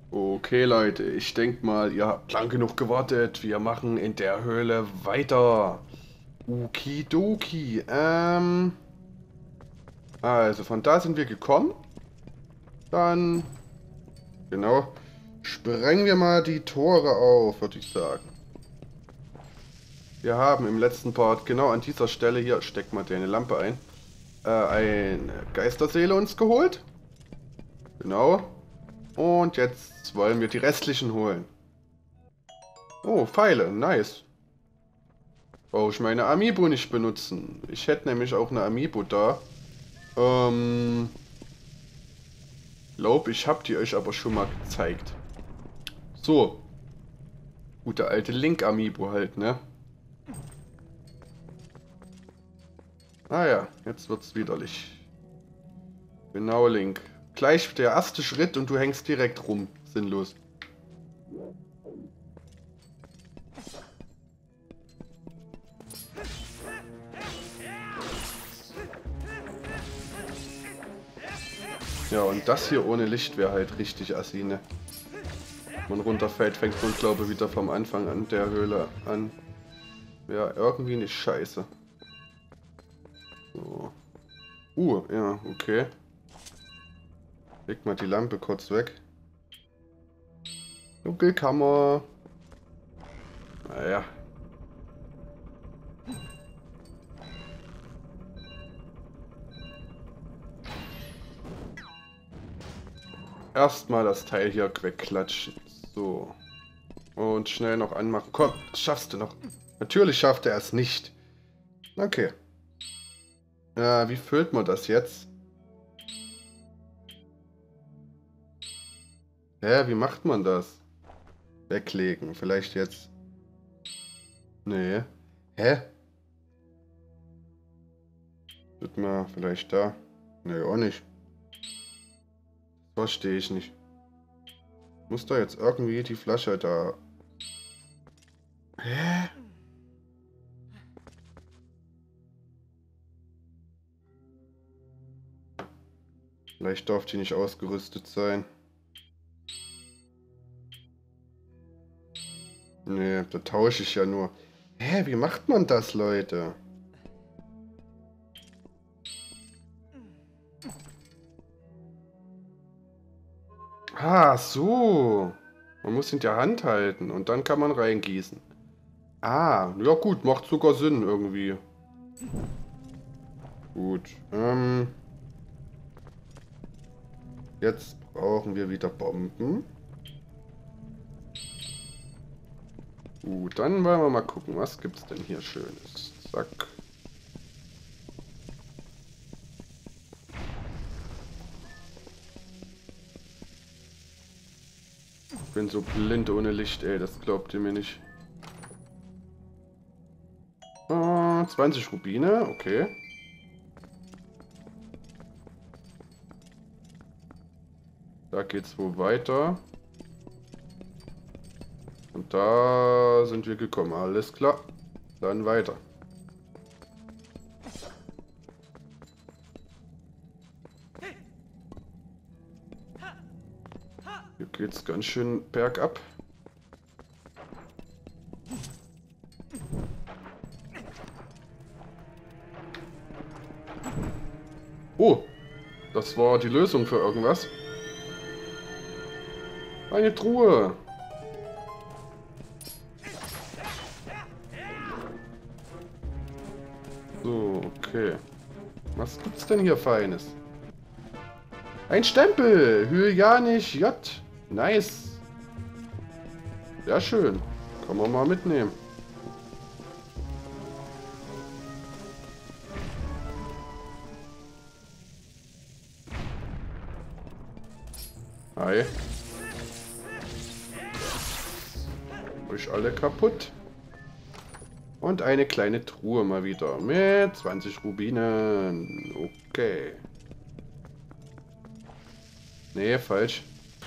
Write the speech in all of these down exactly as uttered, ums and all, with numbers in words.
Okay, Leute, ich denke mal, ihr habt lang genug gewartet. Wir machen in der Höhle weiter. Okidoki. Ähm, also von da sind wir gekommen. Dann, genau, sprengen wir mal die Tore auf, würde ich sagen. Wir haben im letzten Part genau an dieser Stelle hier, steck mal deine Lampe ein, äh, eine Geisterseele uns geholt. Genau. Und jetzt wollen wir die restlichen holen. Oh, Pfeile, nice. Brauche ich meine Amiibo nicht benutzen. Ich hätte nämlich auch eine Amiibo da. Ähm, glaub, ich habe die euch aber schon mal gezeigt. So. Gute alte Link-Amiibo halt, ne? Ah ja, jetzt wird's widerlich. Genau, Link. Gleich der erste Schritt und du hängst direkt rum. Sinnlos. Ja, und das hier ohne Licht wäre halt richtig assi, ne? Wenn man runterfällt, fängt man, glaube ich, wieder vom Anfang an der Höhle an. Ja, irgendwie nicht scheiße. So. Uh, ja, okay. Leg mal die Lampe kurz weg. Dunkelkammer. Naja. Erstmal das Teil hier wegklatschen. So. Und schnell noch anmachen. Komm, das schaffst du noch. Natürlich schafft er es nicht. Okay. Ja, wie füllt man das jetzt? Hä, wie macht man das? Weglegen. Vielleicht jetzt. Nee. Hä? Wird mal vielleicht da. Nee, auch nicht. Verstehe ich nicht. Muss da jetzt irgendwie die Flasche da. Hä? Vielleicht darf die nicht ausgerüstet sein. Nee, da tausche ich ja nur. Hä, wie macht man das, Leute? Ah, so. Man muss in der Hand halten und dann kann man reingießen. Ah, ja gut, macht sogar Sinn irgendwie. Gut, ähm... jetzt brauchen wir wieder Bomben. Gut, dann wollen wir mal gucken, was gibt's denn hier Schönes. Zack. Ich bin so blind ohne Licht, ey, das glaubt ihr mir nicht. Ah, zwanzig Rubine, okay. Da geht's wohl weiter. Und da sind wir gekommen, alles klar. Dann weiter. Hier geht's ganz schön bergab. Oh, das war die Lösung für irgendwas. Eine Truhe. So, okay. Was gibt's denn hier Feines? Ein Stempel! Hylianisch J. Nice. Sehr schön. Kann man mal mitnehmen. Hi. Euch alle kaputt. Und eine kleine Truhe mal wieder mit zwanzig Rubinen. Okay. Nee, falsch.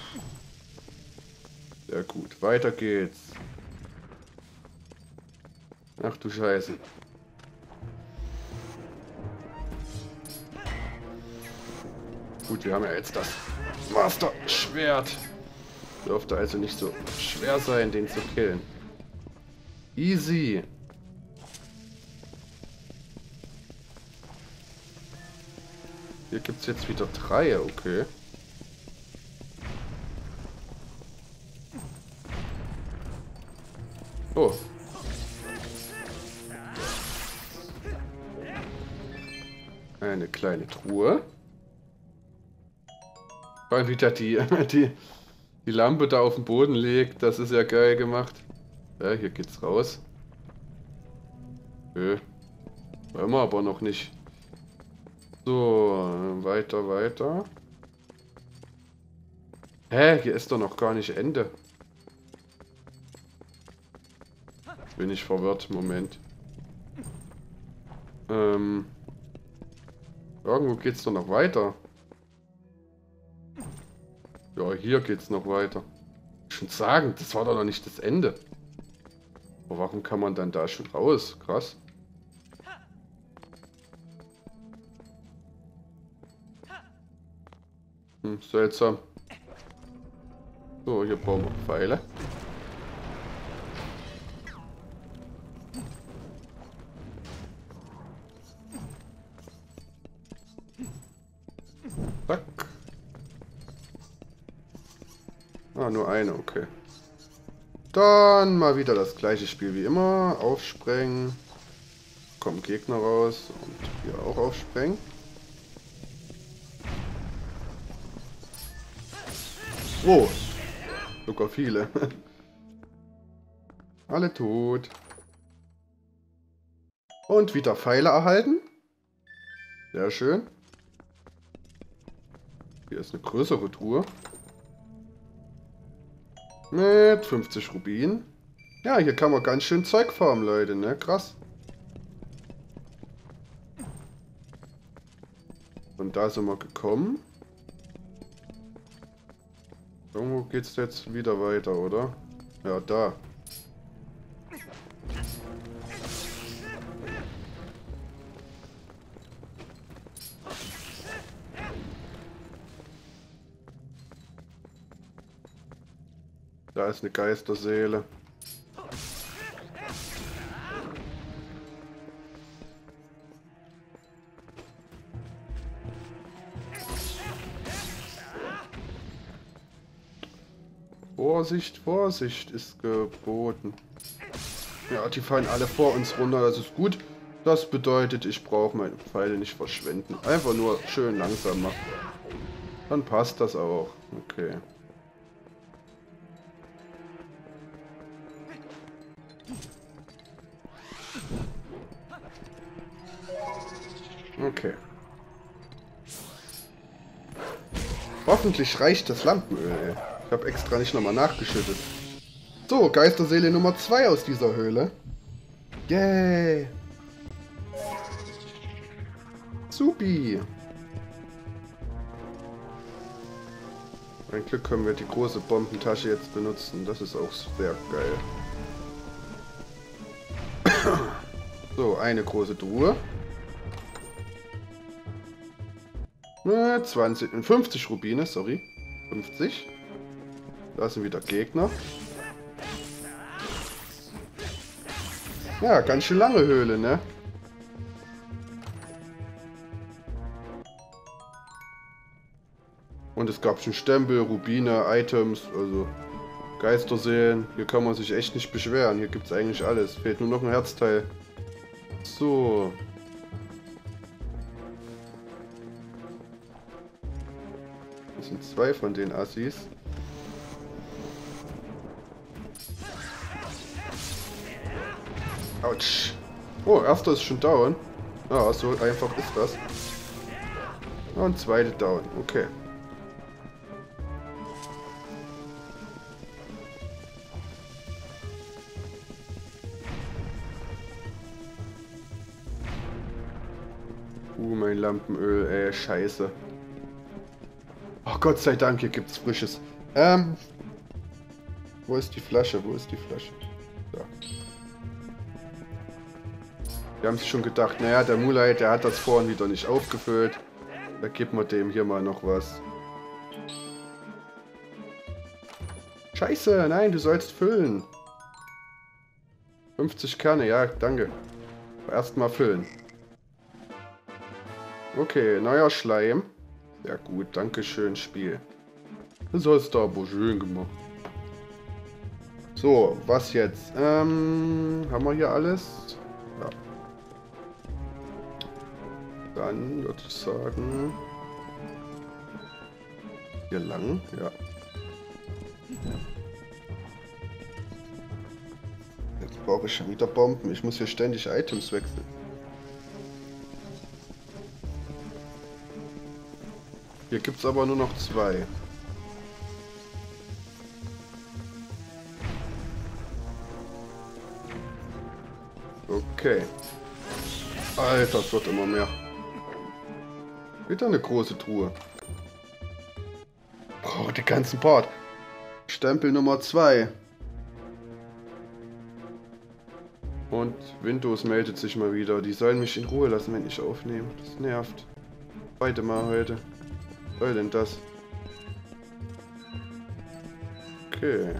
Sehr gut. Weiter geht's. Ach du Scheiße. Gut, wir haben ja jetzt das Master Schwert. Dürfte also nicht so schwer sein, den zu killen. Easy. Hier gibt es jetzt wieder drei, okay. Oh. Eine kleine Truhe. Weil wieder die, die, die Lampe da auf den Boden legt. Das ist ja geil gemacht. Ja, hier geht's raus. Nö. Wollen wir aber noch nicht. So, weiter, weiter. Hä? Hier ist doch noch gar nicht Ende. Bin ich verwirrt. Moment. Ähm. Irgendwo geht's doch noch weiter. Ja, hier geht's noch weiter. Schon sagen, das war doch noch nicht das Ende. Aber warum kann man dann da schon raus? Krass. Hm, seltsam. So, hier brauchen wir Pfeile. Zack. Ah, nur eine, okay. Dann mal wieder das gleiche Spiel wie immer. Aufsprengen. Kommen Gegner raus. Und hier auch aufsprengen. Oh. Sogar viele. Alle tot. Und wieder Pfeile erhalten. Sehr schön. Hier ist eine größere Truhe. Mit fünfzig Rubinen. Ja, hier kann man ganz schön Zeug farmen, Leute, ne? Krass. Und da sind wir gekommen. Irgendwo geht's jetzt wieder weiter, oder? Ja, da. Da ist eine Geisterseele. Vorsicht, Vorsicht ist geboten. Ja, die fallen alle vor uns runter, das ist gut. Das bedeutet, ich brauche meine Pfeile nicht verschwenden. Einfach nur schön langsam machen. Dann passt das auch. Okay. Okay. Hoffentlich reicht das Lampenöl, ey. Ich habe extra nicht nochmal nachgeschüttet. So, Geisterseele Nummer zwei aus dieser Höhle. Yay! Supi! Ein Glück können wir die große Bombentasche jetzt benutzen. Das ist auch sehr geil. So, eine große Truhe. zwanzig, fünfzig Rubine, sorry. fünfzig. Da sind wieder Gegner. Ja, ganz schön lange Höhle, ne? Und es gab schon Stempel, Rubine, Items, also Geisterseelen. Hier kann man sich echt nicht beschweren. Hier gibt es eigentlich alles. Fehlt nur noch ein Herzteil. So. Das sind zwei von den Assis. Autsch. Oh, erster ist schon down. Ja, so einfach ist das. Und zweite down. Okay. Uh, mein Lampenöl, ey, scheiße. Oh, Gott sei Dank, hier gibt's Frisches. Ähm. Wo ist die Flasche? Wo ist die Flasche? Da. Wir haben sich schon gedacht, naja, der Mulai, der hat das vorhin wieder nicht aufgefüllt. Da gibt man dem hier mal noch was. Scheiße, nein, du sollst füllen. fünfzig Kerne, ja, danke. Erstmal füllen. Okay, neuer Schleim. Sehr gut, danke schön, Spiel. Das hast du aber schön gemacht. So, was jetzt? Ähm, haben wir hier alles? Ja. Dann würde ich sagen... Hier lang, ja. Jetzt brauche ich schon wieder Bomben. Ich muss hier ständig Items wechseln. Hier gibt es aber nur noch zwei. Okay. Alter, es wird immer mehr. Wieder eine große Truhe. Brauche den ganzen Part. Stempel Nummer zwei. Und Windows meldet sich mal wieder. Die sollen mich in Ruhe lassen, wenn ich aufnehme. Das nervt. Beide Mal heute. Was soll denn das? Okay.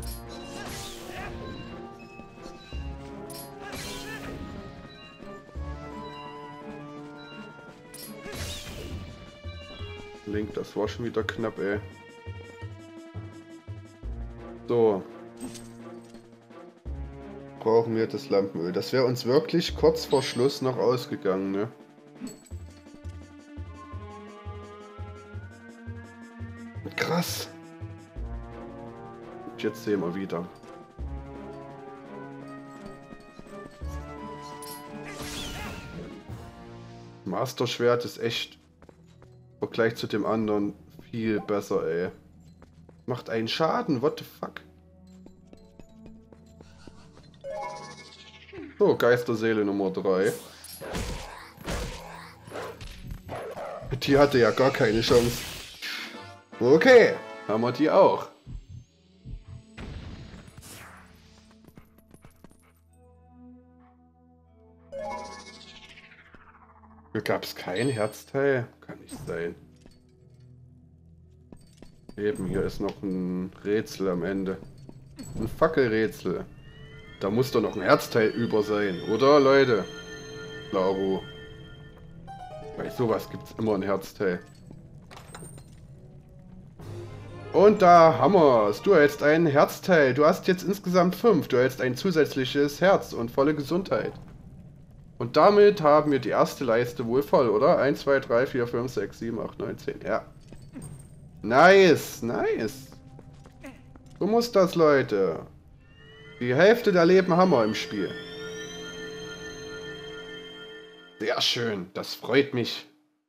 Link, das war schon wieder knapp, ey. So. Brauchen wir das Lampenöl. Das wäre uns wirklich kurz vor Schluss noch ausgegangen, ne? Krass. Und jetzt sehen wir wieder. Master Schwert ist echt im Vergleich zu dem anderen viel besser, ey. Macht einen Schaden, what the fuck? So, Geisterseele Nummer drei. Die hatte ja gar keine Chance. Okay, haben wir die auch. Hier gab es kein Herzteil. Kann nicht sein. Eben, hier ist noch ein Rätsel am Ende. Ein Fackelrätsel. Da muss doch noch ein Herzteil über sein, oder Leute? Claro. Bei sowas gibt es immer ein Herzteil. Und da haben wir es. Du erhältst ein Herzteil. Du hast jetzt insgesamt fünf. Du erhältst ein zusätzliches Herz und volle Gesundheit. Und damit haben wir die erste Leiste wohl voll, oder? eins, zwei, drei, vier, fünf, sechs, sieben, acht, neun, zehn. Ja. Nice, nice. So muss das, Leute. Die Hälfte der Leben haben wir im Spiel. Sehr schön. Das freut mich.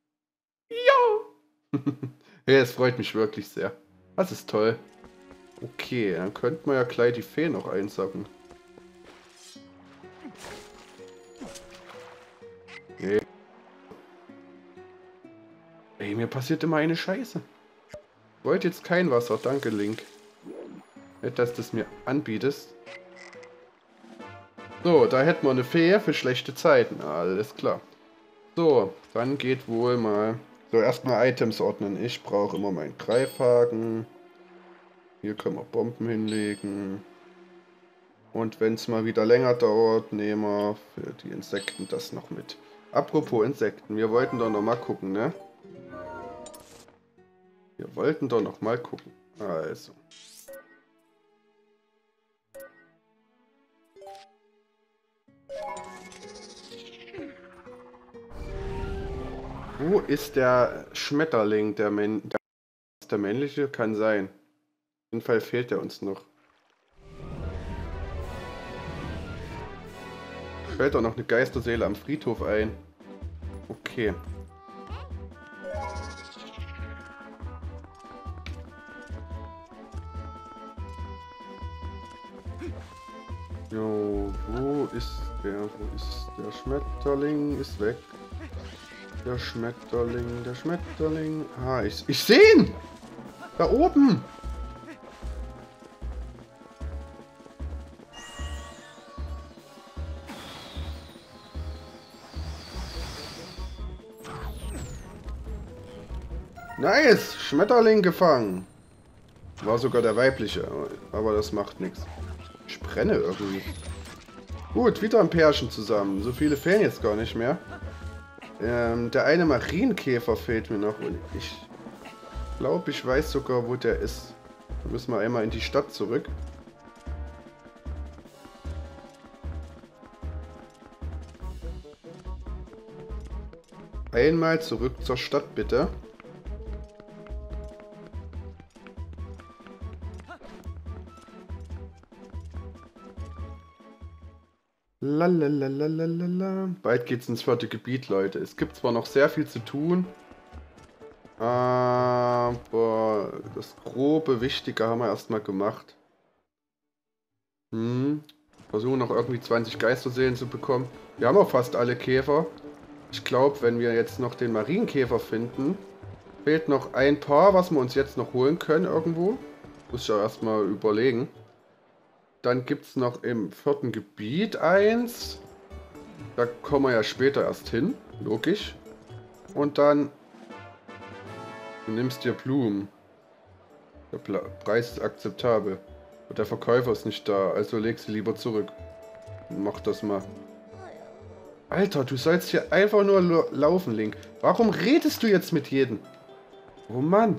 Jo. Ja, es freut mich wirklich sehr. Das ist toll. Okay, dann könnten wir ja gleich die Fee noch einsacken. Nee. Ey, mir passiert immer eine Scheiße. Ich wollte jetzt kein Wasser. Danke, Link. Nicht, dass du es mir anbietest. So, da hätten wir eine Fee für schlechte Zeiten. Alles klar. So, dann geht wohl mal... So, erstmal Items ordnen. Ich brauche immer meinen Greifhaken. Hier können wir Bomben hinlegen. Und wenn es mal wieder länger dauert, nehmen wir für die Insekten das noch mit. Apropos Insekten, wir wollten doch noch mal gucken, ne? Wir wollten doch noch mal gucken. Also. Wo ist der Schmetterling, der, Män der, der männliche? Kann sein. Auf jeden Fall fehlt er uns noch. Fällt doch noch eine Geisterseele am Friedhof ein. Okay. Jo, wo ist der? Wo ist der Schmetterling? Ist weg. Der Schmetterling, der Schmetterling. Ah, ich, ich sehe ihn! Da oben! Nice! Schmetterling gefangen. War sogar der weibliche, aber das macht nichts. Ich brenne irgendwie. Gut, wieder ein Pärchen zusammen. So viele fehlen jetzt gar nicht mehr. Ähm, der eine Marienkäfer fehlt mir noch und ich glaube, ich weiß sogar, wo der ist. Da müssen wir einmal in die Stadt zurück. Einmal zurück zur Stadt, bitte. Lalalala. Bald geht's ins vierte Gebiet, Leute. Es gibt zwar noch sehr viel zu tun, aber das grobe Wichtige haben wir erstmal gemacht. Hm. Versuchen noch irgendwie zwanzig Geisterseelen zu bekommen. Wir haben auch fast alle Käfer. Ich glaube, wenn wir jetzt noch den Marienkäfer finden, fehlt noch ein paar, was wir uns jetzt noch holen können irgendwo. Muss ich ja erstmal überlegen. Dann gibt es noch im vierten Gebiet eins. Da kommen wir ja später erst hin. Logisch. Und dann... Du nimmst dir Blumen. Der Pla Preis ist akzeptabel. Und der Verkäufer ist nicht da, also leg sie lieber zurück. Mach das mal. Alter, du sollst hier einfach nur laufen, Link. Warum redest du jetzt mit jedem? Oh Mann.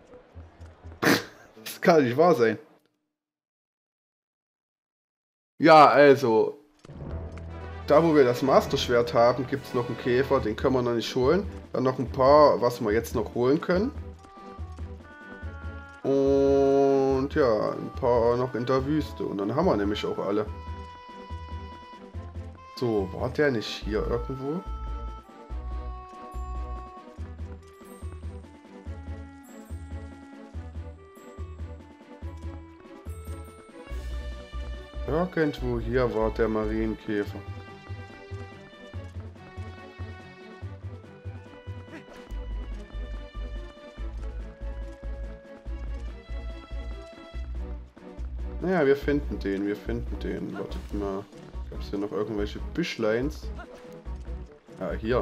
Das kann nicht wahr sein. Ja, also. Da, wo wir das Master-Schwert haben, gibt es noch einen Käfer. Den können wir noch nicht holen. Dann noch ein paar, was wir jetzt noch holen können. Und ja, ein paar noch in der Wüste. Und dann haben wir nämlich auch alle. So, war der nicht hier irgendwo? Irgendwo hier war der Marienkäfer. Naja, wir finden den, wir finden den. Wartet mal. Gab es hier noch irgendwelche Büschleins? Ja, hier.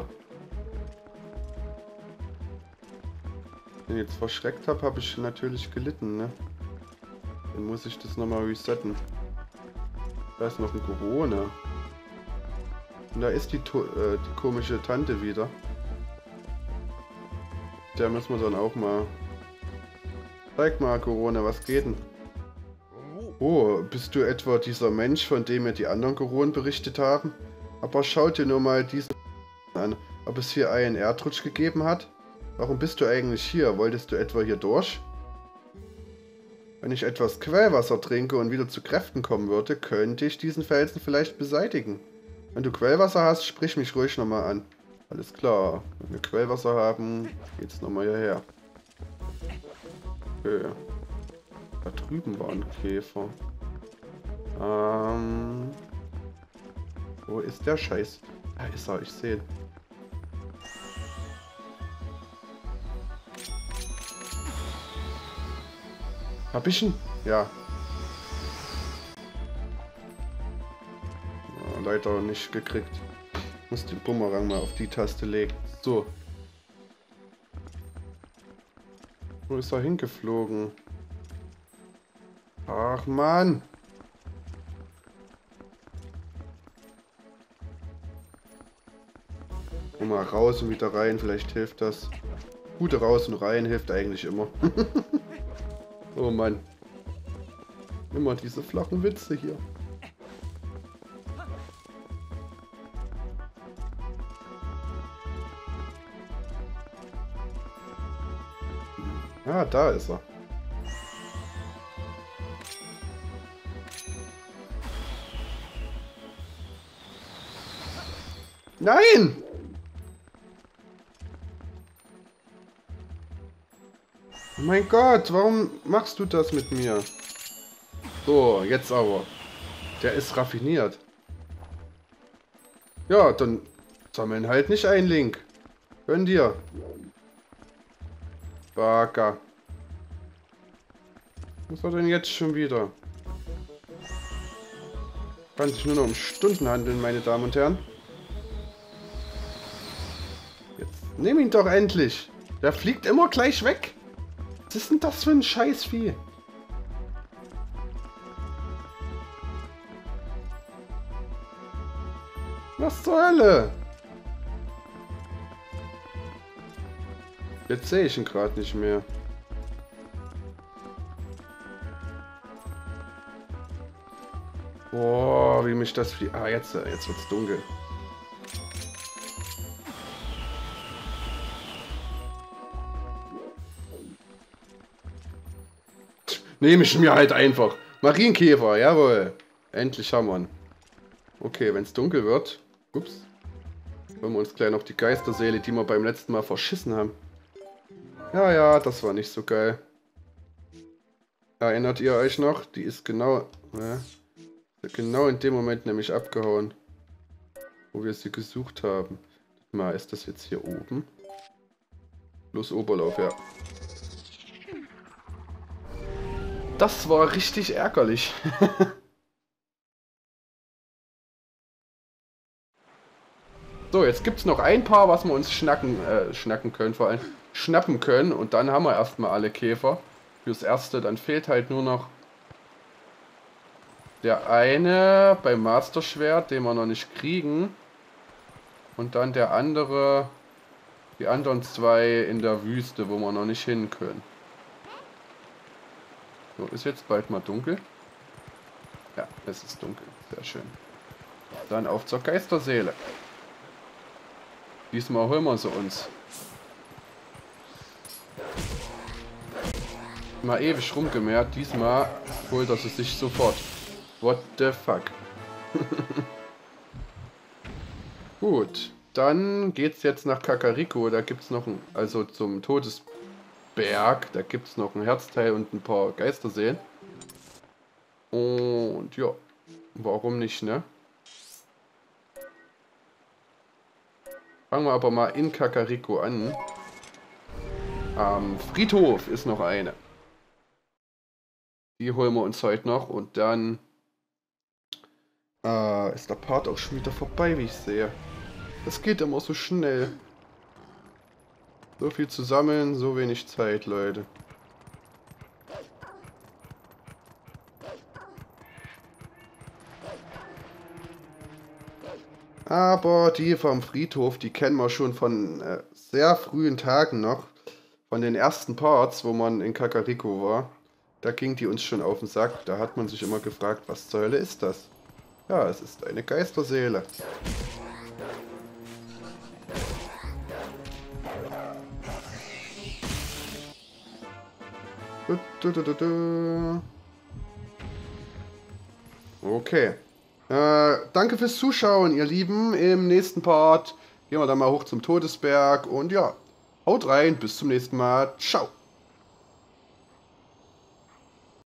Wenn ich jetzt verschreckt habe, habe ich natürlich gelitten, ne? Dann muss ich das nochmal resetten. Da ist noch ein Corona. Und da ist die, äh, die komische Tante wieder. Der müssen wir dann auch mal... Zeig mal, Corona, was geht denn? Oh, bist du etwa dieser Mensch, von dem mir die anderen Koronen berichtet haben? Aber schau dir nur mal diesen an, ob es hier einen Erdrutsch gegeben hat. Warum bist du eigentlich hier? Wolltest du etwa hier durch? Wenn ich etwas Quellwasser trinke und wieder zu Kräften kommen würde, könnte ich diesen Felsen vielleicht beseitigen. Wenn du Quellwasser hast, sprich mich ruhig nochmal an. Alles klar, wenn wir Quellwasser haben, geht's nochmal hierher. Okay. Da drüben war ein Käfer. Ähm... Wo ist der Scheiß? Da ist er, ich sehe ihn. Hab ich ihn? Ja. Ja, leider nicht gekriegt. Muss den Bumerang mal auf die Taste legen. So. Wo ist er hingeflogen? Ach Mann. Und mal raus und wieder rein, vielleicht hilft das. Gute raus und rein hilft eigentlich immer. Oh Mann. Immer diese flachen Witze hier. Ah, da ist er. Nein! Oh mein Gott, warum machst du das mit mir? So, jetzt aber. Der ist raffiniert. Ja, dann sammeln halt nicht ein, Link. Gönn dir. Baka. Was war denn jetzt schon wieder? Kann sich nur noch um Stunden handeln, meine Damen und Herren. Jetzt nimm ihn doch endlich. Der fliegt immer gleich weg. Was ist denn das für ein Scheißvieh? Was zur Hölle? Jetzt sehe ich ihn gerade nicht mehr. Boah, wie mich das... Wie ah, jetzt, jetzt wird's dunkel. Nehme ich mir halt einfach. Marienkäfer, jawohl. Endlich haben wir ihn. Okay, wenn es dunkel wird... Ups. Wollen wir uns gleich noch die Geisterseele, die wir beim letzten Mal verschissen haben. Ja, ja, das war nicht so geil. Erinnert ihr euch noch? Die ist genau... Ja, genau in dem Moment nämlich abgehauen. Wo wir sie gesucht haben. Mal, ist das jetzt hier oben? Bloß Oberlauf, ja. Das war richtig ärgerlich. So, jetzt gibt es noch ein paar, was wir uns schnacken, äh, schnacken können, vor allem schnappen können. Und dann haben wir erstmal alle Käfer. Fürs Erste, dann fehlt halt nur noch der eine beim Master-Schwert, den wir noch nicht kriegen. Und dann der andere, die anderen zwei in der Wüste, wo wir noch nicht hin können. So, ist jetzt bald mal dunkel. Ja, es ist dunkel. Sehr schön. Dann auf zur Geisterseele. Diesmal holen wir sie uns. Mal ewig rumgemehrt. Diesmal holt er sie sich sofort. What the fuck? Gut. Dann geht's jetzt nach Kakariko. Da gibt's noch ein... Also zum Todesberg. Da gibt's noch ein Herzteil und ein paar Geisterseelen. Und ja. Warum nicht, ne? Fangen wir aber mal in Kakariko an. Am Friedhof ist noch eine. Die holen wir uns heute noch und dann äh, ist der Part auch schon wieder vorbei, wie ich sehe. Das geht immer so schnell. So viel zu sammeln, so wenig Zeit, Leute. Aber die vom Friedhof, die kennen wir schon von äh, sehr frühen Tagen noch. Von den ersten Parts, wo man in Kakariko war. Da ging die uns schon auf den Sack. Da hat man sich immer gefragt, was zur Hölle ist das? Ja, es ist eine Geisterseele. Okay. Äh, danke fürs Zuschauen, ihr Lieben. Im nächsten Part gehen wir dann mal hoch zum Todesberg. Und ja, haut rein. Bis zum nächsten Mal. Ciao.